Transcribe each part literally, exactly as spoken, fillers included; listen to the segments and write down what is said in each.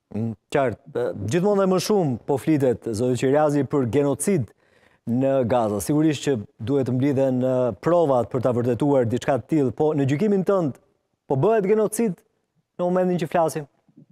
Mm, Qartë, gjithmonë dhe më shumë po flitet, zoti Qiriazi, për genocid në Gaza. Sigurisht që duhet të mblidhen provat për ta vërtetuar diçka të tillë, po në gjykimin tënd, po bëhet genocid në momentin që flasim?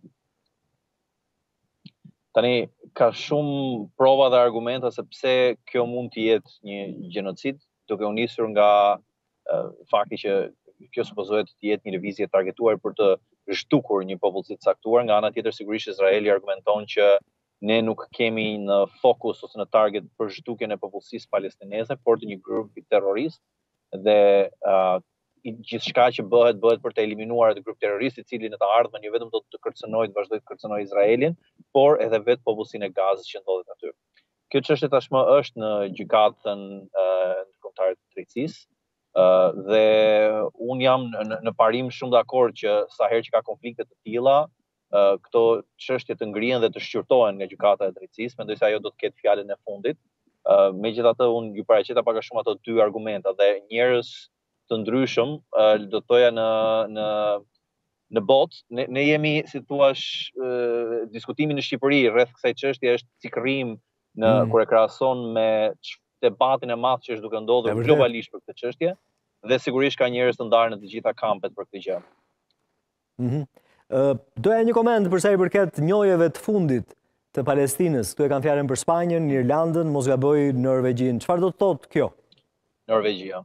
Tani, ka shumë prova dhe argumenta se pse kjo mund të jetë një genocid, duke u nisur nga uh, fakti që kjo supozohet të jetë një lëvizje targetuar për të zhdukur një popullsi të caktuar. Nga ana tjetër, sigurisht Izraeli argumenton që ne nuk kemi në fokus ose në target për zhdukjen e popullsisë palestineze, por të një grupi terrorist dhe uh, gjithçka që bëhet bëhet për të eliminuar atë grup terrorist i cili në të ardhmen jo vetëm do të kërcënojë, të vazhdojë të kërcënojë Izraelin, por edhe vetë popullsinë e Gazës që ndodhet aty. Kjo çështje tashmë është në gjykatën ndërkombëtare të drejtësisë uh, dhe un jam në, në parim shumë dakord që sa herë që ka konflikte të tilla, uh, këto çështje të ngrihen dhe të shqyrtohen nga gjykata e drejtësisë, mendoj se ajo do të ketë fjalën e fundit. Uh, Megjithatë un ju paraqeta pak a shumë ato dy argumenta dhe njerëz të ndryshëm uh, do të thoja në në në botë, ne, ne jemi, si thua, uh, diskutimi në Shqipëri rreth kësaj çështje është cikërrim në mm. kur e krahason me debatin e madh që është duke ndodhur globalisht për këtë çështje, dhe sigurisht ka njerëz të ndarë në të gjitha kampet për këtë gjë. Mm -hmm. uh, doja një koment për sa i përket njojeve të fundit të Palestinës. Këtu e kanë fjalën për Spanjën, Irlandën, mos gaboj Norvegjin. Çfarë do të thotë kjo? Norvegjia.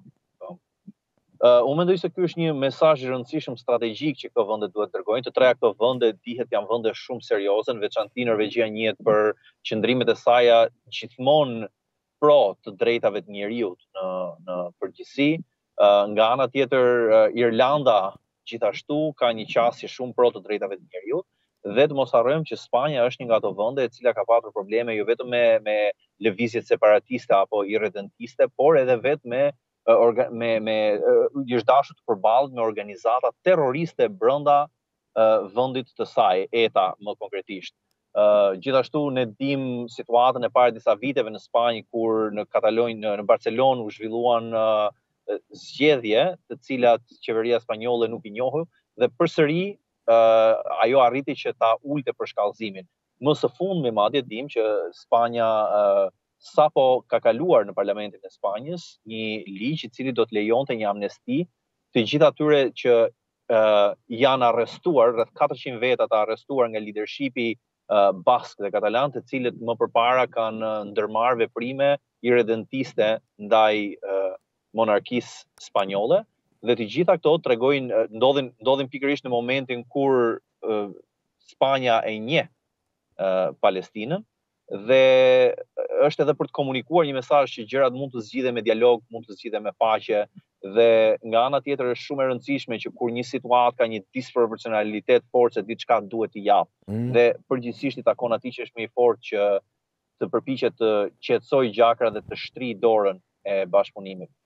Uh, unë mendoj se ky është një mesazh i rëndësishëm strategjik që këto vende duhet dërgojnë. Të treja këto vende dihet janë vende shumë serioze, në veçanti Norvegjia njihet për qëndrimet e saj gjithmonë pro të drejtave të njerëzit në në përgjithësi. Uh, nga ana tjetër uh, Irlanda gjithashtu ka një qasje shumë pro të drejtave të njerëzit. Dhe të mos harrojmë që Spanja është një nga ato vende e cila ka patur probleme jo vetëm me me lëvizjet separatiste apo irredentiste, por edhe vetë me Orga, me, me është dashur të përballet me organizata terroriste brenda uh, vendit të saj, E T A më konkretisht. Uh, gjithashtu ne dim situatën e para disa viteve në Spanjë kur në Katalonjë, në, në Barcelonë u zhvilluan uh, zgjedhje, të cilat qeveria spanjolle nuk i njohu dhe përsëri uh, ajo arriti që ta ulte për shkallëzimin. Më së fundmi madje dim që Spanja uh, sapo ka kaluar në parlamentin e Spanjës një ligj i cili do të lejonte një amnesti të gjithë atyre që uh, janë arrestuar, rreth katërqind veta të arrestuar nga leadershipi uh, bask dhe katalan, të cilët më përpara kanë ndërmarrë veprime irredentiste ndaj uh, monarkisë spanjolle, dhe të gjitha këto tregojnë ndodhin ndodhin pikërisht në momentin kur uh, Spanja e njeh uh, Palestinën. Dhe është edhe për të komunikuar një mesazh që gjërat mund të zgjidhen me dialog, mund të zgjidhen me paqe, dhe nga ana tjetër është shumë e rëndësishme që kur një situatë ka një disproporcionalitet force, diçka duhet të jap. Mm. Dhe përgjithsisht i takon atij që është më i fortë që të përpiqet të qetësojë gjakra dhe të shtrijë dorën e bashkëpunimit.